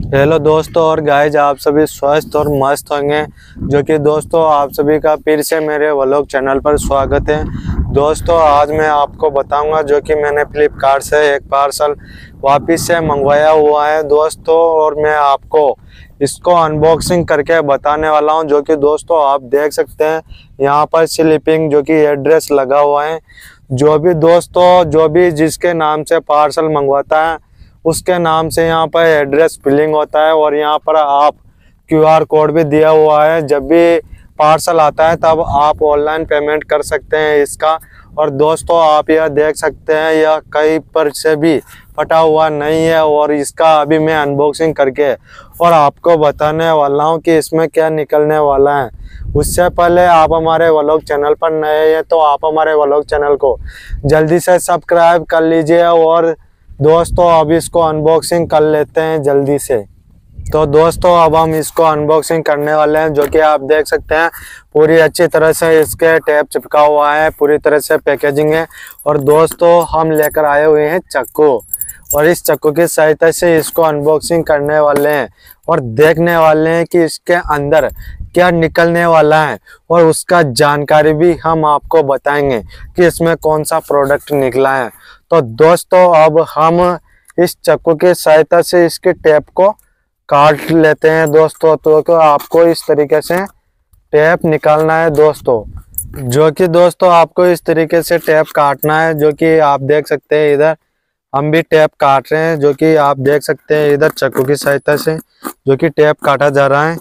Hello दोस्तों और guys, आप सभी स्वस्थ और मस्त होंगे। जो कि दोस्तों आप सभी का फिर से मेरे व्लॉग चैनल पर स्वागत है। दोस्तों आज मैं आपको बताऊंगा जो कि मैंने फ्लिपकार्ट से एक पार्सल वापस से मंगवाया हुआ है दोस्तों, और मैं आपको इसको अनबॉक्सिंग करके बताने वाला हूं। जो कि दोस्तों आप देख सकते हैं यहाँ पर स्लिपिंग जो कि एड्रेस लगा हुआ है। जो भी दोस्तों जो भी जिसके नाम से पार्सल मंगवाता है उसके नाम से यहाँ पर एड्रेस फिलिंग होता है, और यहाँ पर आप क्यूआर कोड भी दिया हुआ है। जब भी पार्सल आता है तब आप ऑनलाइन पेमेंट कर सकते हैं इसका। और दोस्तों आप यह देख सकते हैं यह कहीं पर से भी फटा हुआ नहीं है, और इसका अभी मैं अनबॉक्सिंग करके और आपको बताने वाला हूँ कि इसमें क्या निकलने वाला है। उससे पहले आप हमारे व्लॉग चैनल पर नए हैं तो आप हमारे व्लॉग चैनल को जल्दी से सब्सक्राइब कर लीजिए। और दोस्तों अब इसको अनबॉक्सिंग कर लेते हैं जल्दी से। तो दोस्तों अब हम इसको अनबॉक्सिंग करने वाले हैं। जो कि आप देख सकते हैं पूरी अच्छी तरह से इसके टेप चिपका हुआ है, पूरी तरह से पैकेजिंग है। और दोस्तों हम लेकर आए हुए हैं चाकू, और इस चाकू की सहायता से इसको अनबॉक्सिंग करने वाले हैं और देखने वाले हैं कि इसके अंदर क्या निकलने वाला है, और उसका जानकारी भी हम आपको बताएंगे कि इसमें कौन सा प्रोडक्ट निकला है। तो दोस्तों अब हम इस चाकू की सहायता से इसके टेप को काट लेते हैं दोस्तों। तो आपको इस तरीके से टेप निकालना है दोस्तों। जो कि दोस्तों आपको इस तरीके से टेप काटना है। जो कि आप देख सकते हैं इधर हम भी टेप काट रहे हैं। जो कि आप देख सकते हैं इधर चाकू की सहायता से जो कि टेप काटा जा रहा है,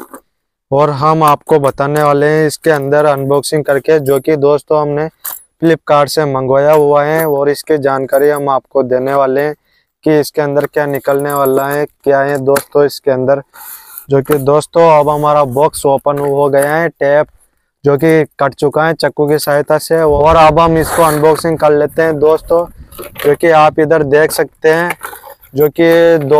और हम आपको बताने वाले हैं इसके अंदर अनबॉक्सिंग करके। जो कि दोस्तों हमने फ्लिपकार्ट से मंगवाया हुआ है, और इसकी जानकारी हम आपको देने वाले हैं कि इसके अंदर क्या निकलने वाला है, क्या है दोस्तों इसके अंदर। जो कि दोस्तों अब हमारा बॉक्स ओपन हो गया है, टेप जो कि कट चुका है चाकू की सहायता से, और अब हम इसको अनबॉक्सिंग कर लेते हैं दोस्तों। जो कि आप इधर देख सकते हैं जो कि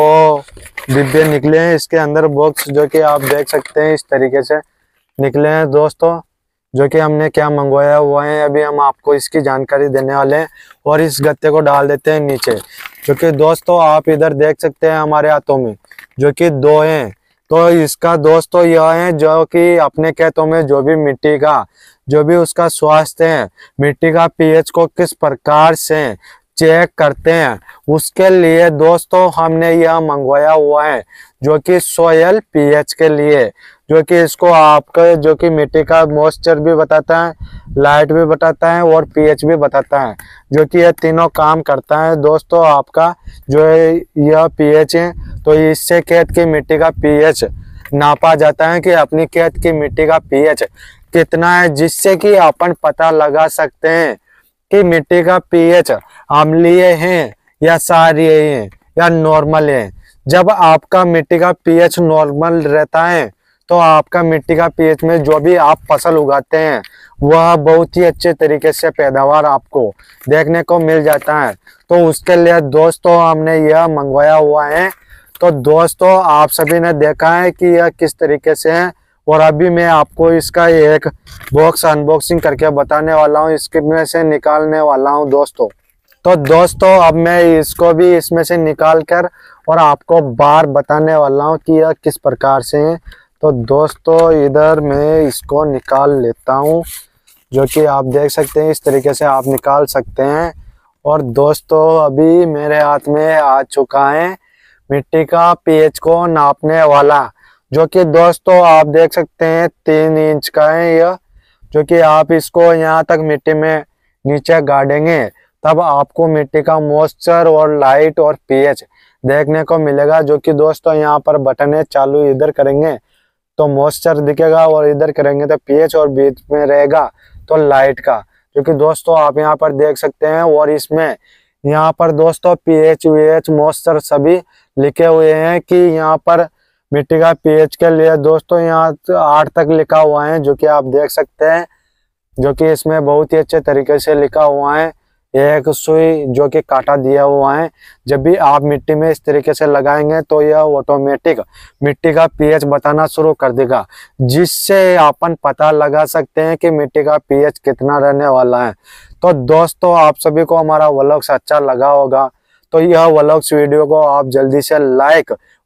2 डिब्बे निकले हैं इसके अंदर बॉक्स। जो कि आप देख सकते हैं इस तरीके से निकले हैं दोस्तों। जो कि हमने क्या मंगवाया हुआ है अभी हम आपको इसकी जानकारी देने वाले हैं, और इस गत्ते को डाल देते हैं नीचे। जो कि दोस्तों आप इधर देख सकते हैं हमारे हाथों में जो कि 2 हैं। तो इसका दोस्तों यह है जो कि अपने खेतों में जो भी मिट्टी का जो भी उसका स्वास्थ्य है, मिट्टी का पीएच को किस प्रकार से चेक करते हैं, उसके लिए दोस्तों हमने यह मंगवाया हुआ है। जो कि सोयल पीएच के लिए, जो कि इसको आपका जो कि मिट्टी का मॉइस्चर भी बताता है, लाइट भी बताता है और पीएच भी बताता है। जो कि यह तीनों काम करता है दोस्तों। आपका जो है यह पीएच है, तो इससे खेत की मिट्टी का पीएच नापा जाता है कि अपनी खेत की मिट्टी का पीएच कितना है, जिससे कि अपन पता लगा सकते हैं कि मिट्टी का पीएच अम्लीय है या क्षारीय है या नॉर्मल है। जब आपका मिट्टी का पीएच नॉर्मल रहता है तो आपका मिट्टी का पीएच में जो भी आप फसल उगाते हैं वह बहुत ही अच्छे तरीके से पैदावार आपको देखने को मिल जाता है। तो उसके लिए दोस्तों हमने यह मंगवाया हुआ है। तो दोस्तों आप सभी ने देखा है कि यह किस तरीके से है, और अभी मैं आपको इसका एक बॉक्स अनबॉक्सिंग करके बताने वाला हूँ, इसके में से निकालने वाला हूँ दोस्तों। तो दोस्तों अब मैं इसको भी इसमें से निकाल कर और आपको बार बताने वाला हूँ कि यह किस प्रकार से है। तो दोस्तों इधर मैं इसको निकाल लेता हूँ। जो कि आप देख सकते हैं इस तरीके से आप निकाल सकते हैं। और दोस्तों अभी मेरे हाथ में आ चुका है मिट्टी का पीएच को नापने वाला, जो कि दोस्तों आप देख सकते हैं 3 इंच का है यह। जो कि आप इसको यहाँ तक मिट्टी में नीचे गाड़ेंगे तब आपको मिट्टी का मॉइस्चर और लाइट और पीएच देखने को मिलेगा। जो कि दोस्तों यहाँ पर बटन है, चालू इधर करेंगे तो मॉइस्चर दिखेगा, और इधर करेंगे तो पीएच, और बीच में रहेगा तो लाइट का। जो कि दोस्तों आप यहाँ पर देख सकते हैं, और इसमें यहाँ पर दोस्तों पीएच वीएच मॉइस्चर सभी लिखे हुए हैं कि यहाँ पर मिट्टी का पीएच के लिए दोस्तों यहाँ 8 तक लिखा हुआ है। जो कि आप देख सकते हैं जो कि इसमें बहुत ही अच्छे तरीके से लिखा हुआ है। एक सुई जो कि काटा दिया हुआ है, जब भी आप मिट्टी में इस तरीके से लगाएंगे तो यह ऑटोमेटिक मिट्टी का पीएच बताना शुरू कर देगा, जिससे अपन पता लगा सकते हैं कि मिट्टी का पीएच कितना रहने वाला है। तो दोस्तों आप सभी को हमारा व्लॉग्स अच्छा लगा होगा, तो यह व्लॉग्स वीडियो को आप जल्दी से लाइक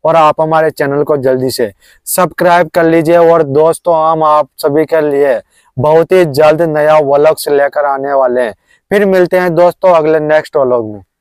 और आप हमारे चैनल को जल्दी से सब्सक्राइब कर लीजिए। और दोस्तों हम आप सभी के लिए बहुत ही जल्द नया व्लॉग्स लेकर आने वाले हैं। फिर मिलते हैं दोस्तों अगले नेक्स्ट व्लॉग में।